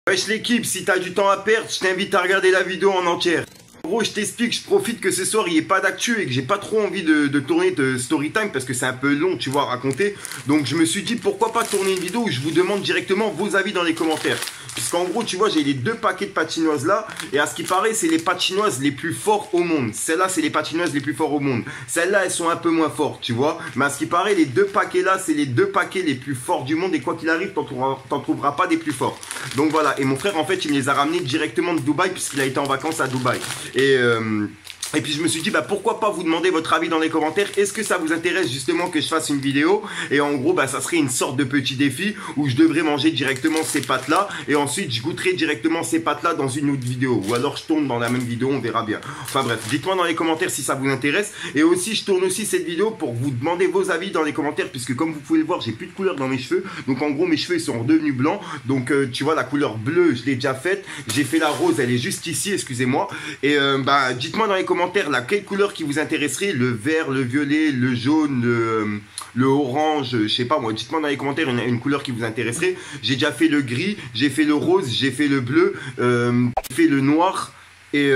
Wesh l'équipe, si t'as du temps à perdre, je t'invite à regarder la vidéo en entière. En gros, je t'explique, je profite que ce soir il n'y ait pas d'actu et que j'ai pas trop envie de tourner de story time parce que c'est un peu long, tu vois, à raconter. Donc je me suis dit pourquoi pas tourner une vidéo où je vous demande directement vos avis dans les commentaires. Puisqu'en gros, tu vois, j'ai les deux paquets de patinoises là. Et à ce qui paraît, c'est les patinoises les plus forts au monde. Celles-là, c'est les patinoises les plus forts au monde. Celles-là, elles sont un peu moins fortes, tu vois. Mais à ce qui paraît, les deux paquets là, c'est les deux paquets les plus forts du monde. Et quoi qu'il arrive, t'en trouveras pas des plus forts. Donc voilà. Et mon frère, en fait, il me les a ramenés directement de Dubaï puisqu'il a été en vacances à Dubaï. Et puis je me suis dit, bah pourquoi pas vous demander votre avis dans les commentaires. Est-ce que ça vous intéresse justement que je fasse une vidéo? Et en gros, bah ça serait une sorte de petit défi où je devrais manger directement ces pâtes là. Et ensuite, je goûterai directement ces pâtes là dans une autre vidéo. Ou alors je tourne dans la même vidéo, on verra bien. Enfin bref, dites-moi dans les commentaires si ça vous intéresse. Et aussi, je tourne aussi cette vidéo pour vous demander vos avis dans les commentaires. Puisque comme vous pouvez le voir, j'ai plus de couleur dans mes cheveux. Donc en gros, mes cheveux ils sont redevenus blancs. Donc tu vois, la couleur bleue, je l'ai déjà faite. J'ai fait la rose, elle est juste ici, excusez-moi. Et bah dites-moi dans les commentaires laquelle couleur qui vous intéresserait, le vert, le violet, le jaune, le orange, je sais pas moi, dites-moi dans les commentaires une couleur qui vous intéresserait. J'ai déjà fait le gris, j'ai fait le rose, j'ai fait le bleu, j'ai fait le noir et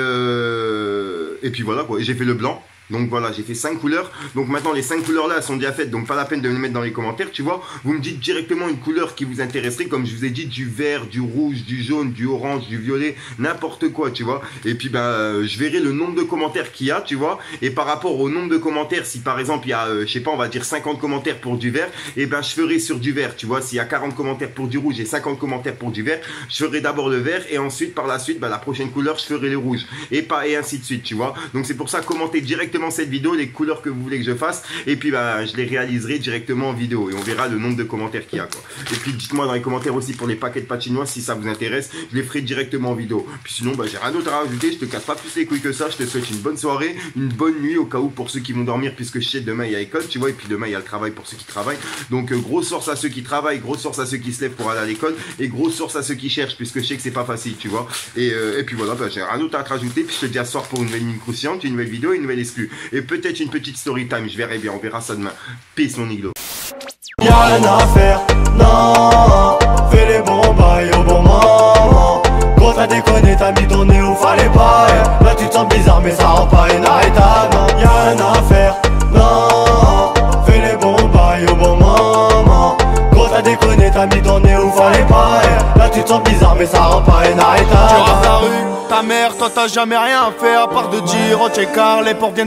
puis voilà quoi, j'ai fait le blanc. Donc voilà, j'ai fait 5 couleurs. Donc maintenant les 5 couleurs là elles sont déjà faites. Donc pas la peine de les mettre dans les commentaires, tu vois. Vous me dites directement une couleur qui vous intéresserait. Comme je vous ai dit, du vert, du rouge, du jaune, du orange, du violet, n'importe quoi, tu vois. Et puis ben je verrai le nombre de commentaires qu'il y a, tu vois. Et par rapport au nombre de commentaires, si par exemple il y a, je sais pas, on va dire 50 commentaires pour du vert, et ben je ferai sur du vert, tu vois. S'il y a 40 commentaires pour du rouge et 50 commentaires pour du vert, je ferai d'abord le vert. Et ensuite par la suite, ben, la prochaine couleur, je ferai le rouge. Et ainsi de suite, tu vois. Donc c'est pour ça, commentez directement cette vidéo, les couleurs que vous voulez que je fasse, et puis bah je les réaliserai directement en vidéo et on verra le nombre de commentaires qu'il y a quoi. Et puis dites-moi dans les commentaires aussi pour les paquets de patinois si ça vous intéresse, je les ferai directement en vidéo. Puis sinon bah j'ai rien d'autre à rajouter, je te casse pas plus les couilles que ça, je te souhaite une bonne soirée, une bonne nuit au cas où pour ceux qui vont dormir puisque je sais demain il y a école, tu vois, et puis demain il y a le travail pour ceux qui travaillent. Donc grosse force à ceux qui travaillent, grosse force à ceux qui se lèvent pour aller à l'école et grosse force à ceux qui cherchent puisque je sais que c'est pas facile, tu vois. Et puis voilà, bah, j'ai rien d'autre à te rajouter, puis je te dis à ce soir pour une nouvelle ligne croustillante, une nouvelle vidéo, une nouvelle exclue. Et peut-être une petite story time, je verrai bien, on verra ça demain. Peace mon iglo. Y'a rien à faire, non. Fais les bons bails au bon moment. Gros t'as déconné, t'as mis ton nez où fallait pas. Là tu te sens bizarre mais ça rend pas inarrêtable. Y'a rien à faire, non. Fais les bons bails au bon moment. Gros t'as déconné, t'as mis ton nez où fallait pas. Là tu te sens bizarre mais ça rend pas inarrêtable. Tu rases la rue, ta mère, toi t'as jamais rien fait à part de dire oh t'es car les portes viennent